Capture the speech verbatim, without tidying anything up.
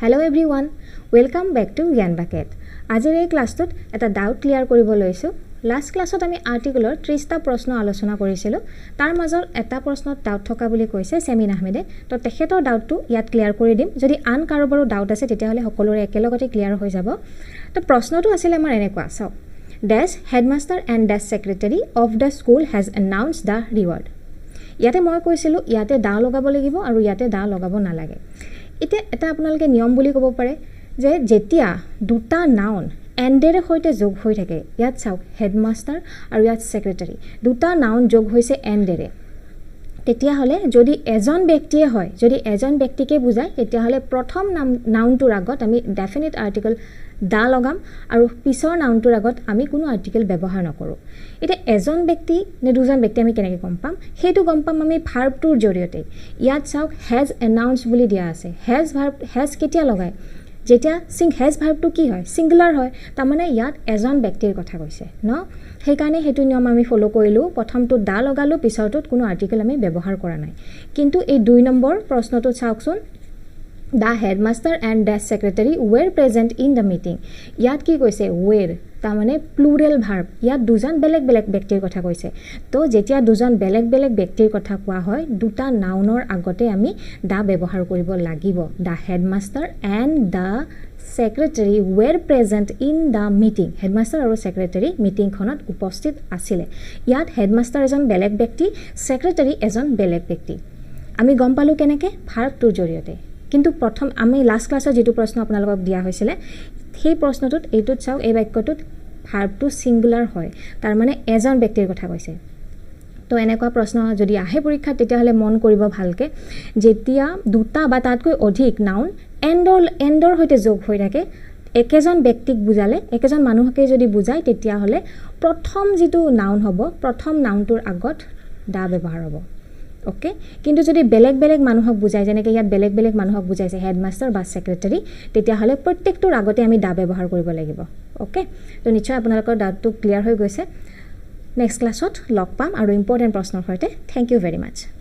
Hello everyone, welcome back to Gyan Bucket. Ajir ei class tut eta doubt clear koribo loisu. Last class ot ami article or thirty ta proshno alochona korisilu. Tar major eta proshno doubt thoka boli koise Semin Ahmede. To tekhetor doubt tu yat clear kori dim. Jodi an karobaru doubt ase tetia hole hokolore ekelogote clear hoi jabo. To proshno tu asile amar enekwa. So, dash headmaster and dash secretary of the school has announced the reward. Yate moi koisilu yate da logabo lagibo aru yate da logabo nalage. Ite eta আপোনালোকে নিয়ম বুলি ক'ব পাৰে যে যেতিয়া দুটা noun এন্ডেৰে হৈতে যোগ হৈ থাকে ইয়াত চাওক হেডমাস্টাৰ আৰু ইয়াত সেক্ৰেটাৰী দুটা নাউন যোগ হৈছে এন্ডেৰে তেতিয়া হলে যদি এজন ব্যক্তিয়ে হয় যদি এজন ব্যক্তিকে বুজায় তেতিয়া হলে প্ৰথম নাউনটোৰ আগত আমি ডেফিনিট আৰ্টিকল দা লগাম আৰু পিছৰ নাউনটোৰ আগত আমি কোনো আৰ্টিকল ব্যৱহাৰ নকৰো এটা এজন ব্যক্তি নে দুজন ব্যক্তি আমি কেনেকৈ গম পাম হেতু গম পাম আমি ভাৰ্বটোৰ জৰিয়তে ইয়াত চাওক হ্যাজ অ্যানাউন্সড বুলি দিয়া আছে হ্যাজ ভাৰ্ব হ্যাজ কেতিয়া লগায় যেতিয়া সিং হ্যাজ ভাৰ্বটো কি হয় সিঙ্গুলাৰ হয় তাৰ মানে ইয়াত এজন ব্যক্তিৰ কথা কৈছে ন সেই কাৰণে হেতু নিয়ম আমি ফলো কৰিলো প্ৰথমটো দা লগালো পিছৰটোত কোনো আৰ্টিকল আমি ব্যৱহাৰ কৰা নাই কিন্তু এই দুই নম্বৰ প্ৰশ্নটো চাওকচোন The headmaster and dash secretary were present in the meeting. Yat ki koise were tamane plural verb. Yat dujan belek belek byaktir kotha koise. To jetia dujan belek belek byaktir kotha koa hoy duta nounor agote ami da byabohar koribo lagibo. The headmaster and the secretary were present in the meeting. Headmaster aru secretary meeting khonot uposthit asile. Yat headmaster ejon belek byakti, secretary ejon belek byakti. Ami gom palu keneke verb tur joriyote. কিন্তু প্ৰথম আমি last ক্লাসৰ যেটো প্ৰশ্ন আপোনালোকক দিয়া হৈছিল সেই প্ৰশ্নটোত এইটোত চাও এই বাক্যটোত ভাৰ্বটো সিঙ্গুলাৰ হয় তাৰ মানে এজন ব্যক্তিৰ কথা কৈছে তো এনেকুৱা প্ৰশ্ন যদি আহে পৰীক্ষা তেতিয়া হলে মন কৰিব ভালকে যেতিয়া দুটা বা তাতকৈ অধিক নাউন এন্ডৰ এন্ডৰ হৈতে যোগ হৈ থাকে একেজন ব্যক্তিক বুজালে একেজন মানুহকে যদি বুজায় তেতিয়া হলে প্ৰথম যেটো নাউন হ'ব প্ৰথম নাউনটোৰ আগত দা ব্যৱহাৰ হ'ব ওকে কিন্তু যদি বেলেগ বেলেগ মানুহক বুজায় যেনেকৈ ইয়াত বেলেগ বেলেগ মানুহক বুজাইছে হেডমাস্টাৰ বা সেক্ৰেটাৰী তেতিয়া হলে প্ৰত্যেকটোৰ আগতে আমি দা ব্যৱহাৰ কৰিব লাগিব ওকে তো নিশ্চয় আপোনালোকৰ ডাউটটো ক্লিয়াৰ হৈ গৈছে নেক্সট ক্লাছত লগ পাম আৰু ইম্পৰ্টেন্ট প্ৰশ্নৰ সৈতে থ্যাংক ইউ ভেৰি মাচ